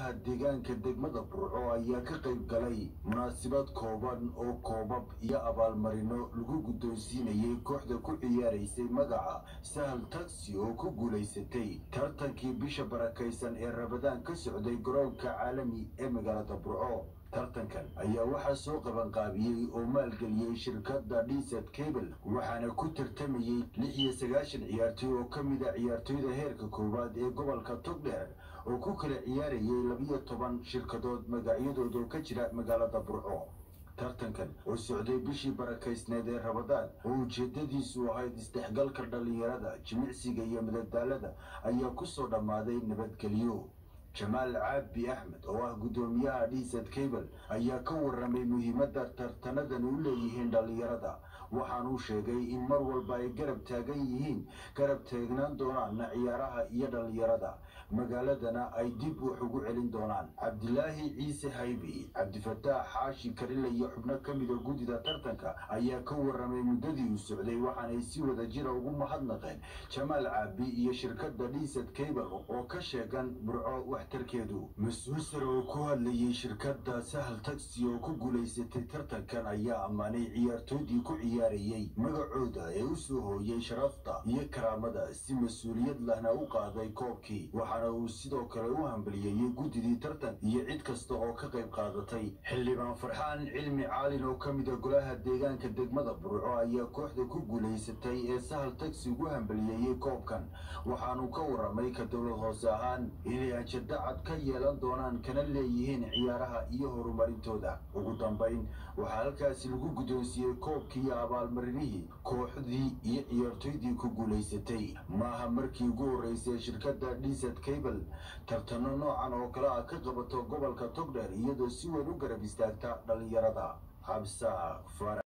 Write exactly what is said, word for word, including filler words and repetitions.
golaha deegaanka degmada Burco ayaa ka qayb galay munaasabad kooban oo koobab iyo abaalmarino lagu guddoonsiinayay kooxda ku ciyaaraysay magaca Sahal Taxi oo ku guuleysatay tartankii bisha barakaysan ee Ramadaan ka socday garoonka caalami ee magaalada Burco. tartankan ayaa waxaa soo qaban qaabiyay oo maalgeliyay shirkadda Desert Cable waxaana ku tartamayay lix iyo sagaashan ciyaartoy oo ka mid ah ciyaartoyda heerka koowaad ee gobolka Togdheer oo ku kala ciyaarayay laba iyo toban shirkadood magacyadooda ka jira magaalada Burco. tartankan oo socday bishii barakaysneed ee Ramadaan oo ujeedadiisu ahayd isdhexgalka dhalinyarada, jimicsiga iyo madadaalada ayaa ku soo dhamaaday nabadgelyo. Jamal Cabdi Ahmed oo ah gudoomiyaha Desert Cable ayaa ka warramay muhiimadda tartanadan u leeyihiin dhalinyarada waxaana uu sheegay in mar walba ay garab taagan yihiin garab taagnaan doonaan ciyaaraha iyo dhalinyarada magaaladana ay dib wax ugu celin doonaan. Cabdilaahi Ciise Haybi, Cabdifataax Xaashi Karile iyo xubno ka mid ah gudida tartanka ayaa ka warramay muddadii uu socday waxaana ay si wada jir ugu mahadnaqeen Jamal Cabdi iyo shirkadda Desert Cable oo ka sheegan Burco waxtarkeedu. Mas'uul sare oo ku hadlayay shirkadda Sahal Taxi oo ku guuleysatay tartankan ayaa ammaanay ciyaartoydii ku ciyaarayay magacooda ee u soo hooyay sharafta iyo karaamada si mas'uuliyad lahna u qaaday koobkii waxaana uu sidoo kale u hambalyeeyay gudidii tartan iyo cid kasta oo ka qayb qaadatay. Xildhibaan Farxaan Cilmi Caalin oo ka mid ah golaha deegaanka degmada Burco ayaa kooxda ku guuleysatay ee Sahal Taxi ugu hambalyeeyay koobkan waxaanu ka warramay ka dowlad hoose ahaan inay ajadacad ka yeelan doonaan kana leeyihiin ciyaaraha iyo horumarintooda. ugu dambeyn waxaa halkaasi lagu guddoonsiiyey koobkii iyo abaalmarinihii kooxdii iyo ciyaartoydii ku guuleysatay. maaha markii ugu horeysay shirkadda Desert Cable tartano noocan oo kale ah ka qabato gobolka Togdheer iyadoo si weyn u garab istaagta dhalinyarada. Habsa